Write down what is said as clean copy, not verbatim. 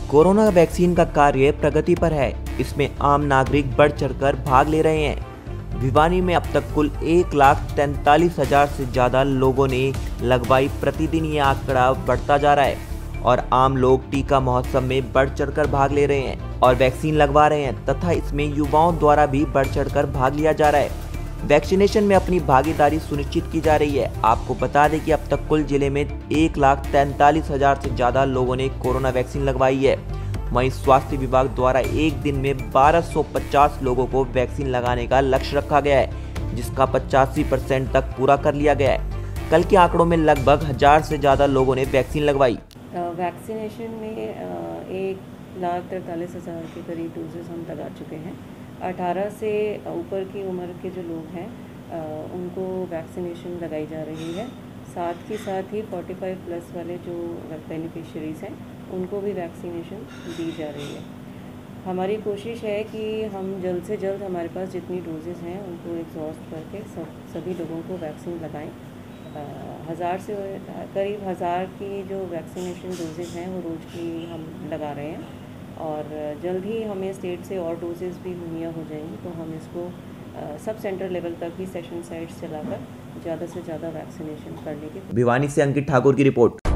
Corona vaccine का कार्य प्रगति पर है। इसमें आम नागरिक बढ़ चढ़कर भाग ले रहे हैं। भिवानी में अब तक कुल 1,43,000 से ज़्यादा लोगों ने लगवाई। प्रतिदिन ये आंकड़ा बढ़ता जा रहा है और आम लोग टीका महोत्सव में बढ़ चढ़कर भाग ले रहे हैं और वैक्सीन लगवा रहे हैं तथा इसमें युवाओं द्वारा भी बढ़ चढ़कर भाग लिया जा रहा है। वैक्सीनेशन में अपनी भागीदारी सुनिश्चित की जा रही है। आपको बता दें कि अब तक कुल जिले में 1,43,000 से ज़्यादा लोगों ने कोरोना वैक्सीन लगवाई है। वहीं स्वास्थ्य विभाग द्वारा एक दिन में 1250 लोगों को वैक्सीन लगाने का लक्ष्य रखा गया है, जिसका 85% तक पूरा कर लिया गया है। कल के आंकड़ों में लगभग 1000 से ज़्यादा लोगों ने वैक्सीन लगवाई। वैक्सीनेशन में 1,43,000 के करीब डोजेस हम लगा चुके हैं। 18 से ऊपर की उम्र के जो लोग हैं उनको वैक्सीनेशन लगाई जा रही है। साथ ही 45 प्लस वाले जो बेनिफिशियरीज़ हैं उनको भी वैक्सीनेशन दी जा रही है। हमारी कोशिश है कि हम जल्द से जल्द हमारे पास जितनी डोजेज़ हैं उनको एग्जॉस्ट करके सभी लोगों को वैक्सीन लगाएं। 1000 से करीब 1000 की जो वैक्सीनेशन डोजेज़ हैं वो रोज़ की हम लगा रहे हैं और जल्द ही हमें स्टेट से और डोजेस भी मुहैया हो जाएंगी, तो हम इसको सब सेंटर लेवल तक भी सेशन साइट्स चलाकर ज़्यादा से ज़्यादा वैक्सीनेशन करने की। भिवानी से अंकित ठाकुर की रिपोर्ट।